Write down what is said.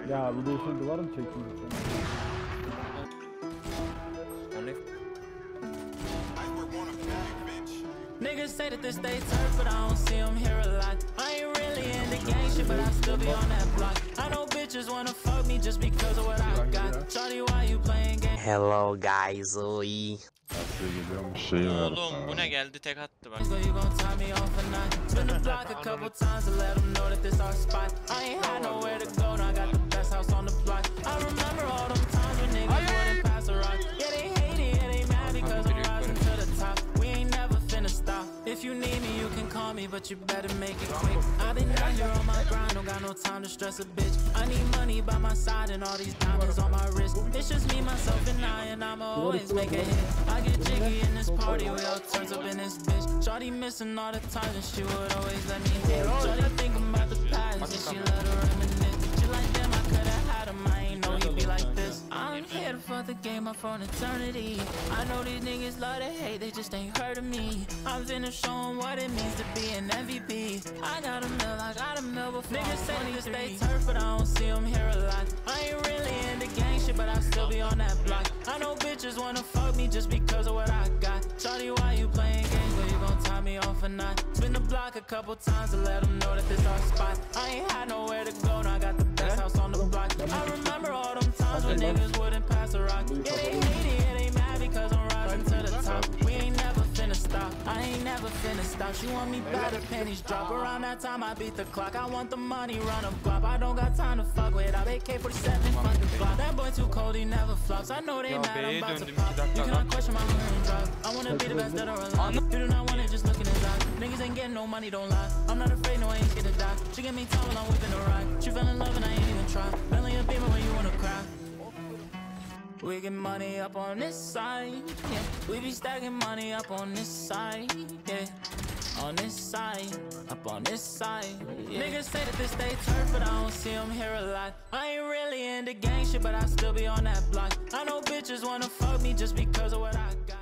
Ya bir de için duvar mı çektin? Niggas say that this stay turf, but I don't see them here a lot. I ain't really in the gang shit, but I still be on that block. I know bitches wanna fuck me just because of what I got. Shawty, why you playing games? Hello guys, oy. Oğlum bu ne geldi tek attı bak. You gon' tie me off a night. Spin the block a couple times to let them know that this our spot. I ain't had nowhere to go, now I got the best house on the block. I remember all them times when niggas wouldn't pass a rock. Yeah, they hate it, yeah, they mad because I'm rising to the top. We ain't never finna stop. If you need me, you can call me, but you better make it quick. I've been down here on my grind, don't got no time to stress a bitch. I need money by my side and all these diamonds on my wrist. It's just me, myself, and I'ma always make a hit. I get jiggy in this party, we all turns up in this bitch. Shawty missing all the times and she would always let me hit. Shawty think about the past and she let her reminisce. She like, damn, I could've had him, I ain't know he'd be like this. I'm here to fuck the game up for an eternity. I know these niggas love to hate, they just ain't heard of me. I'm finna show them what it means to be an MVP. I got a mill before. Niggas say niggas stay turf, but I don't see them here a lot. I ain't really in the gang shit, but I still be on that block. I know bitches wanna fuck me just because of what I got. Shawty, why you playing games, but you gon' tie me off or not? Spin the block a couple times to let them know that this our spot. I ain't had nowhere to go, now I got the best house on the block. I remember all them times when niggas wouldn't pass a rock. Yeah, they hate it, yeah, they mad because I'm rising to the top. We ain't never finna stop, I ain't never finna stop. She want me bad, the pennies drop. Around that time I beat the clock, I want the money, run up guap. I don't got time to fuck with, I AK-47, fuck the block. That boy too cold, he never flops. I know they mad, I'm about to pop. You cannot question my hearing drop. I wanna be the best that are alive. You do not want it, just look in his eyes. Niggas ain't getting no money, don't lie. I'm not afraid, no, I ain't scared to die. She get me time when I'm whipping the ride. She fell in love and I ain't even try. Belly a beamer when you wanna cry. We get money up on this side, yeah. We be stacking money up on this side, yeah. On this side, up on this side, yeah. Niggas say that this stay turf, but I don't see them here a lot. I ain't really in the gang shit, but I still be on that block. I know bitches wanna fuck me just because of what I got.